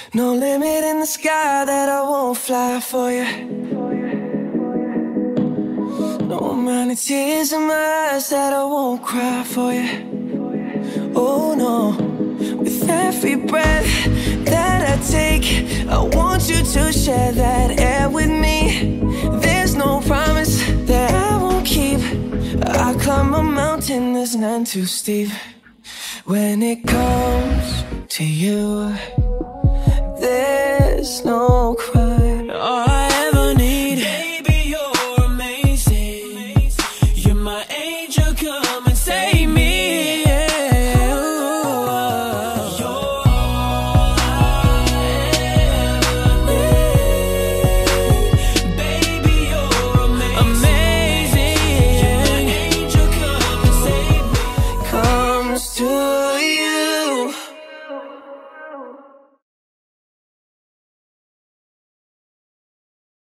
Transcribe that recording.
No limit in the sky that I won't fly for you. No amount of tears in my eyes that I won't cry for you. Oh no, with every breath that I take, I want you to share that air with me. There's no promise that I won't keep. I climb a mountain that's none too steep. When it comes to you, there's no